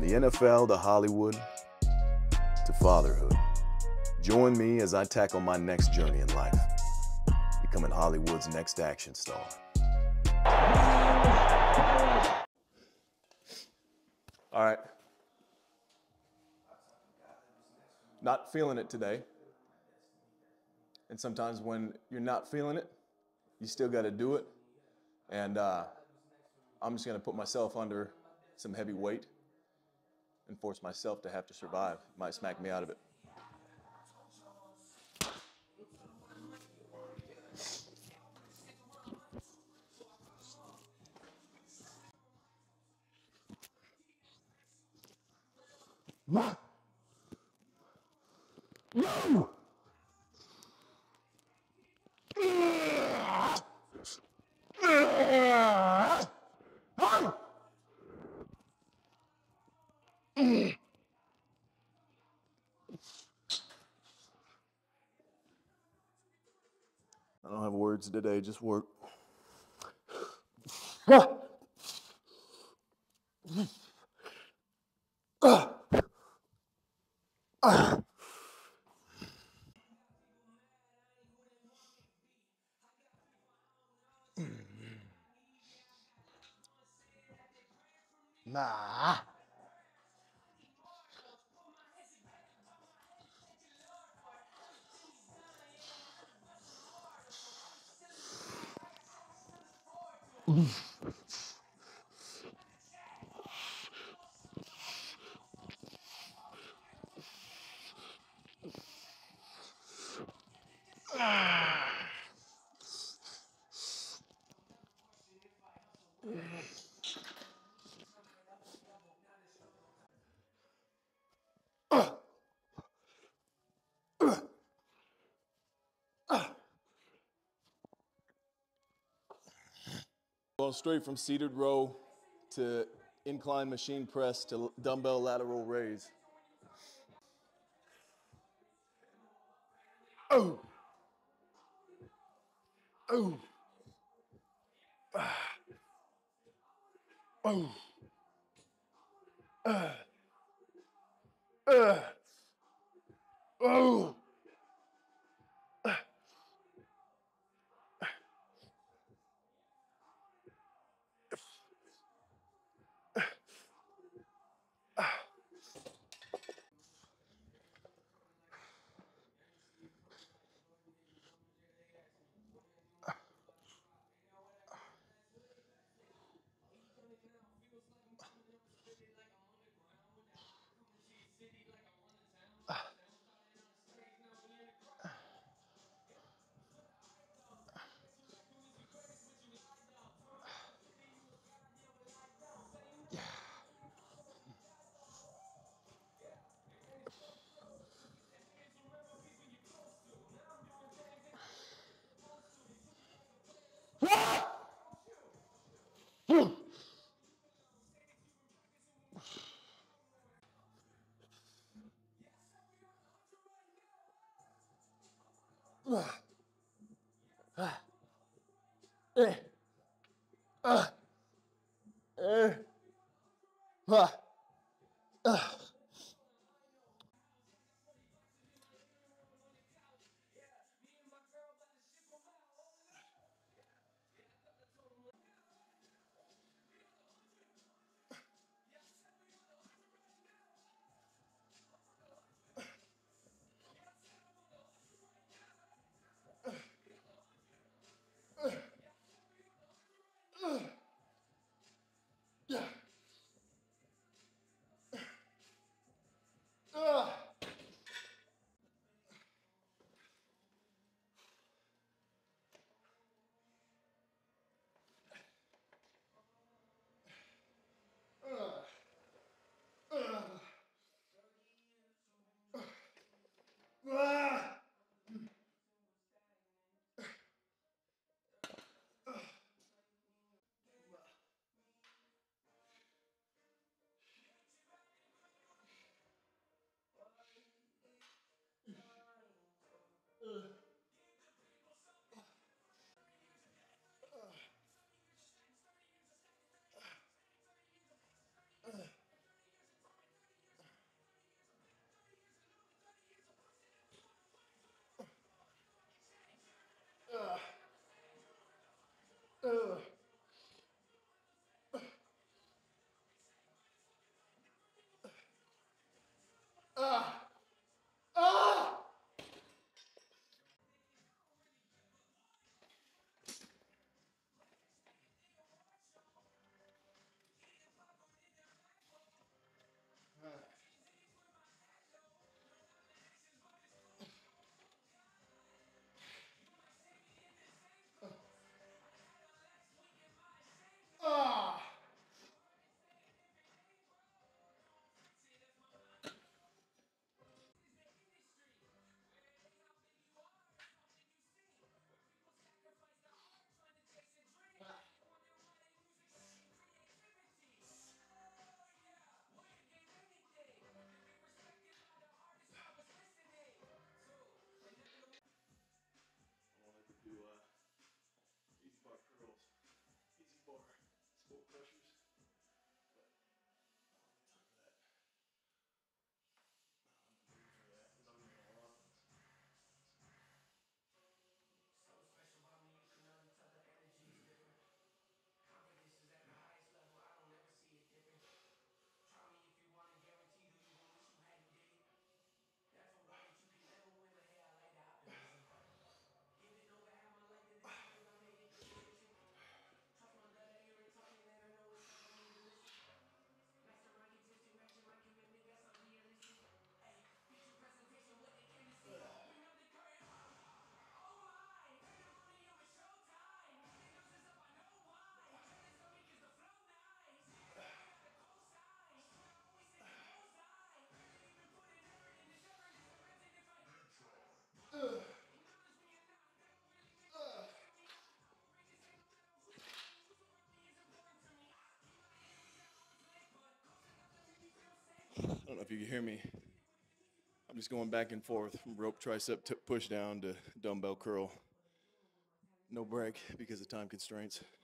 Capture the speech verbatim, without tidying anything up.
the N F L to Hollywood to fatherhood. Join me as I tackle my next journey in life, becoming Hollywood's next action star. All right. Not feeling it today. And sometimes when you're not feeling it, you still got to do it. And uh, I'm just going to put myself under some heavy weight and force myself to have to survive. It might smack me out of it. No! I don't have words today, just work. Nah. Going straight from seated row to incline machine press to dumbbell lateral raise. Oh. Oh. Oh. Uh. Uh. Oh. Eh. Uh. Eh. Uh. Uh. Ugh. Ah! Ah! Ah! I wanted to do uh, easy bar curls, easy bar skull crushers, but I don't have time for that. I don't have the mood for that because I'm doing a lot. Ugh. Ugh. I don't know if you can hear me. I'm just going back and forth from rope tricep t- push down to dumbbell curl. No break because of time constraints.